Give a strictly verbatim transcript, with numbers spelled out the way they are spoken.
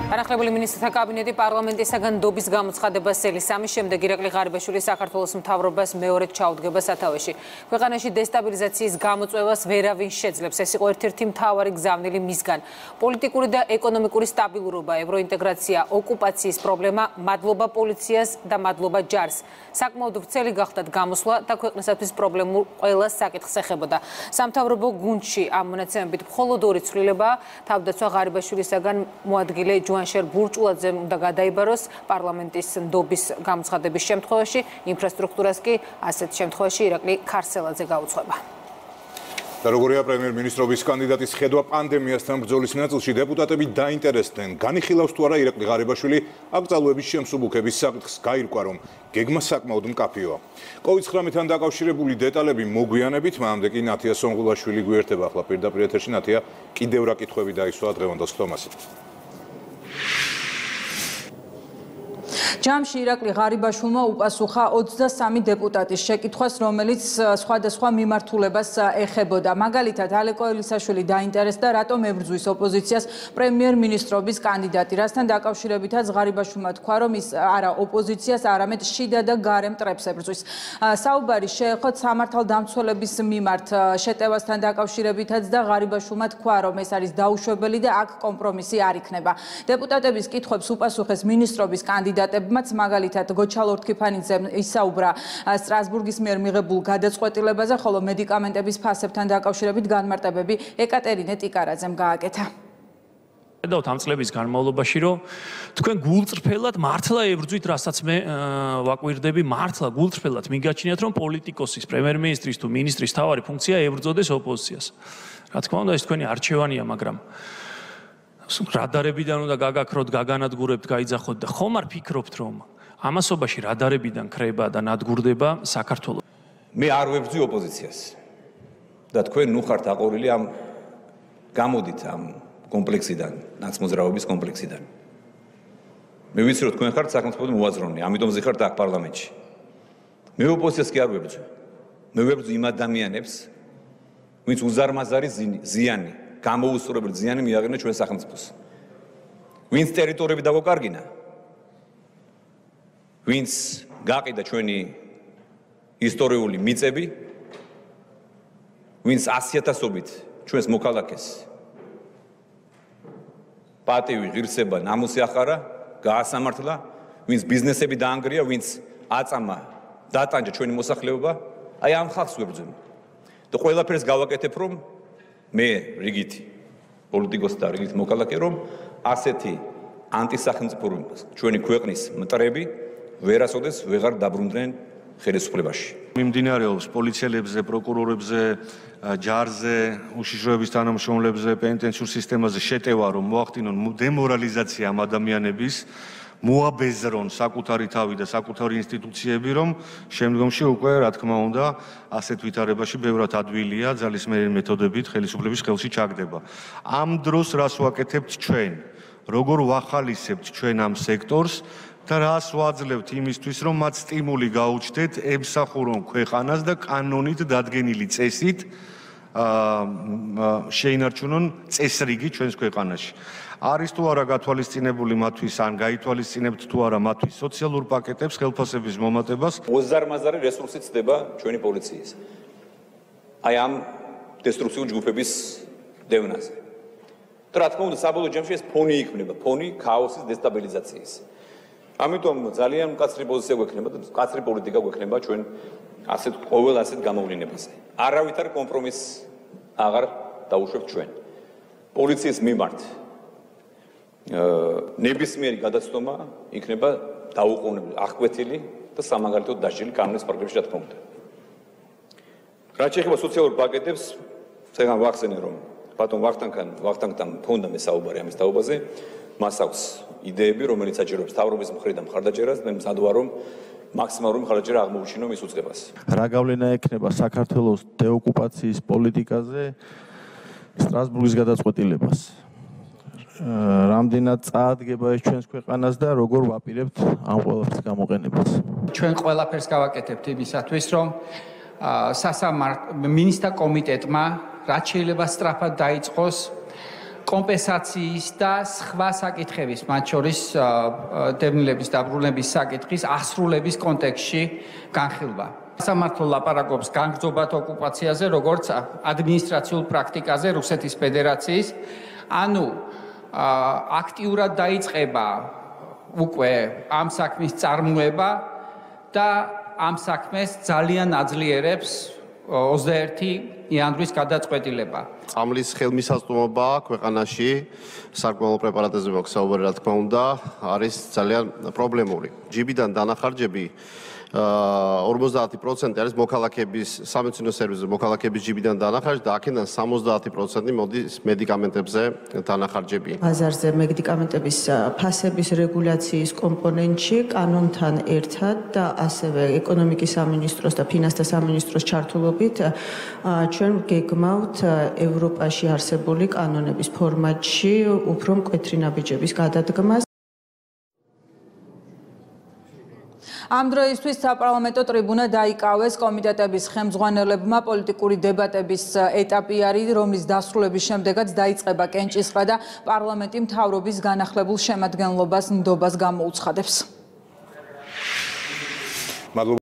განახლებული მინისტრთა კაბინეტი პარლამენტისგან ნდობის გამოცხადებას ელის ამის შემდეგ ირაკლი ღარიბაშვილი საქართველოს მთავრობას მეორედ ჩაუდგება სათავეში. ქვეყანაში დესტაბილიზაციის გამოწვევას ვერავინ შეძლებს. ეს იყო ერთ-ერთი მთავარი გზავნილი მისგან. პოლიტიკური და ეკონომიკური სტაბილურობა, ევროინტეგრაცია, ოკუპაციის პრობლემა, მადლობა პოლიციას და მადლობა ჯარს. საკმაოდ ვრცელი გახდათ გამოსვლა და ქვეყნისათვის პრობლემურ ყველა საკითხს ეხებოდა. სამთავრობო გუნდში ამ მონაცემებით მხოლოდ ორი ცვლილებაა. თავდაცვა ღარიბაშვილისაგან მოადგილე ჯუანშერ ბურჭულაძემ უნდა გადაიბაროს პარლამენტის ნდობის გამოცხადების შემთხვევაში, ინფრასტრუქტურას კი ასეთ შემთხვევაში ირაკლი ქარსელაძე გაუძღვება. და როგორია პრემიერ-მინისტრობის კანდიდატის ხედვა პანდემიასთან ბრძოლის ნაწილში დეპუტატები დაინტერესდნენ, განიხილავს თუ არა ირაკლი ღარიბაშვილი აკრძალვების შემსუბუქების საკითხს, გაირკვა რომ გეგმა საკმაოდ მკაფიოა. კოვიდ ცხრამეტთან დაკავშირებული დეტალები მოგვიანებით, მანამდე კი ნათია სონღულაშვილი გვერდება ახლა პირდაპირ ეთერში. ნათია, კიდევ რა კითხვები დაისვა დღევანდელ თომასით? ჯამში ირაკლი ღარიბაშვილმა უპასუხა ოცდასამი დეპუტატის შეკითხვას, რომელიც სხვადასხვა მიმართულებას ეხებოდა. მაგალითად, ალეკო ელისაშვილი დაინტერესდა, რატომ ებრძვის ოპოზიციას პრემიერ-მინისტრობის კანდიდატი, რასთან დაკავშირებითაც ღარიბაშვილმა თქვა, რომ ის არა ოპოზიციას, არამედ შიდა და გარე მტრებს ებრძვის. საუბარი შეეხო სამართალდამცველების მიმართ შეტევასთან დაკავშირებითაც და ღარიბაშვილმა თქვა, რომ ეს არის დაუშვებელი და აქ კომპრომისი არ იქნება. დეპუტატების კითხვებს უპასუხეს მინისტრობის კანდიდატები. მაგალითად, გოჩალორთქიფანიძემ ისაუბრა სტრასბურგის მიერ მიღებულ გადაწყვეტილებაზე, ხოლო მედიკამენტების ფასებთან დაკავშირებით განმარტებები ეკატერინე ტიკარაძემ გააკეთა. ხედავთ ამ წლების განმავლობაში, რომ თქვენ გულწრფელად მართლა ებრძვით, რასაც მე ვაკვირდები, მართლა გულწრფელად მიგაჩნიათ, რომ პოლიტიკოსის, პრემიერ-მინისტრის თუ მინისტრის თავარი ფუნქცია ებრძოდეს ოპოზიციას. რა თქმა უნდა, ეს თქვენი არჩევანია, მაგრამ რადარებიდან უნდა გაგაქროთ, გაგანადგურებთ, გაიძახოთ და ხომ არ ფიქრობთ, რომ ამასობაში რადარებიდან ქრება და ნადგურდება საქართველო? მე არ ვებრძვი ოპოზიციას. და თქვენ ნუ ხართ აყოლილი ამ გამოდით ამ კომპლექსიდან, ნაცმოძრაობის კომპლექსიდან. მე ვიცი, რომ თქვენ ხართ სახელმწიფო მოაზროვნე, ამიტომ ზიხართ აქ პარლამენტში. მე ოპოზიციას კი არ ვებრძვი. მე ვებრძვი იმ ადამიანებს, ვინც უზარმაზარი ზიანი გამოუსწორებელი ზიანი მიაღწია ჩვენ სახელმწიფოს. ვინც ტერიტორიები დაგოკარგინა, ვინც გაყიდა ჩვენი ისტორიული მიწები, ვინც ასიათასობით ჩვენს მოქალაქეს პატივი, ღირსება, ნამუსი ახარა, გაასამართლა, ვინც ბიზნესები დაანგრია, ვინც აწამა, დატანჯა ჩვენი მოსახლეობა, აი ამ ხალხს ვებრძვი. და ყველაფერს გავაკეთებ, რომ მე რიგითი პოლიტიკოსი და რიგითი მოქალაქე, რომ ასეთი ანტისახელმწიფო ჩვენი ქვეყნის მტრები ვერასოდეს ვეღარ დაბრუნდნენ ხელისუფლებაში. მიმდინარეობს პოლიციელებზე, პროკურორებზე, ჯარზე, უშიშროების თანამშრომლებზე, პენიტენციურ სისტემაზე შეტევა, რომ მოახდინონ დემორალიზაცია ამ ადამიანების, მოაბეზრონ საკუთარი თავი და საკუთარი ინსტიტუციები, რომ შემდგომში უკვე, რა თქმა უნდა, ასეთ ვითარებაში ბევრად ადვილია ძალისმიერი მეთოდებით ხელისუფლების ხელში ჩაგდება. ამ დროს რას ვაკეთებთ ჩვენ? როგორ ვახალისებთ ჩვენ ამ სექტორს და რას ვაძლევთ იმისთვის, რომ მათ სტიმული გაუჩნდეთ, ემსახურონ ქვეყანას და კანონით დადგენილი წესით შეინარჩუნონ წესრიგი ჩვენს ქვეყანაში. არის თუ არა გათვალისწინებული მათთვის, ან გაითვალისწინებთ თუ არა მათთვის სოციალურ პაკეტებს, ხელფასების მომატებას. უზარმაზარი რესურსი ცდება ჩვენი პოლიციის. აი ამ დესტრუქციულ ჯგუფების დევნაზე. და რა თქმა უნდა, საბოლოო ჯამში ეს ფონი იქმნება, ფონი ქაოსის დესტაბილიზაციის. ამიტომ ძალიან მკაცრი პოზიცია გვექნება და მკაცრი პოლიტიკა გვექნება ჩვენ ასეთ ყოველ ასეთ გამოვლენებაზე. არავითარ კომპრომისს აღარ დაუშვებთ ჩვენ. პოლიციის მიმართ ნებისმიერი გადაცნობა იქნება დაუყოვნებელი, აღკვეთილი და სამაგალითოდ დასჯილი კანონის პარაგრაფში, რა თქმა უნდა. რაც შეეხება სოციალურ პაკეტებს, წეგან ვახსენე, რომ ბატონ ვახტანგთან ვახტანგთან ფონდა მე საუბარი ამის თაობაზე, მას აქვს იდეები, რომელიც აჯერებს თავრობის მხრიდან მხარდაჭერას, მე მზადვარ, რომ მაქსიმალური მხარდაჭერა აღმოუჩინო მის უწყებას. რა გავლენა ექნება საქართველოს დეოკუპაციის პოლიტიკაზე სტრასბურგის გადაწყვეტილებას? რამდენად წაადგება ეს ჩვენს ქვეყანას და როგორ ვაპირებთ ამ ყველაფრის გამოყენებას? ჩვენ ყველაფერს გავაკეთებთ იმისათვის, რომ სასამართლო მინისტრთა კომიტეტმა რაც შეიძლება სწრაფად დაიწყოს კომპენსაციის და სხვა საკითხების, მათ შორის დევნილების დაბრუნების საკითხის ასრულების კონტექსტში განხილვა. სამართლო ლაპარაკობს განგრძობათ ოკუპაციაზე, როგორც ადმინისტრაციულ პრაქტიკაზე რუსეთის ფედერაციის, ანუ აქტიურად დაიწყება უკვე ამ საქმის წარმოება და ამ საქმეს ძალიან აძლიერებს ოცდაერთი იანვრის გადაწყვეტილება. წამლის ხელმისაწვდომობა ქვეყანაში სარგვალო პრეპარატებზე მოგსაუბარი, რა თქმა უნდა, არის ძალიან პრობლემური. ჯიბიდან დანახარჯები ორმოცდაათი პროცენტი არის მოქალაქეების სამედიცინო სერვისზე მოქალაქეების ჯიბიდან დანახარჯი და აქედან სამოცდაათი პროცენტი მოდის მედიკამენტებზე დანახარჯები. ბაზარზე მედიკამენტების ფასების რეგულაციის კომპონენტში კანონთან ერთად და ასევე ეკონომიკის სამინისტროს და ფინანსთა სამინისტროს ჩართულობით ჩვენ გეგმავთ ევროპაში არსებული კანონების ფორმატში უფრო მკვეთრი ნაბიჯების გადადგმას. ამ დროისთვის საპარლამენტო ტრიბუნა დაიკავეს კომიტეტების ხელმძღვანელებმა. პოლიტიკური დებატების ეტაპი არის, რომლის დასრულების შემდეგაც დაიწყება კენჭისყრა და პარლამენტი მთავრობის განახლებულ შემადგენლობას ნდობას გამოუცხადებს.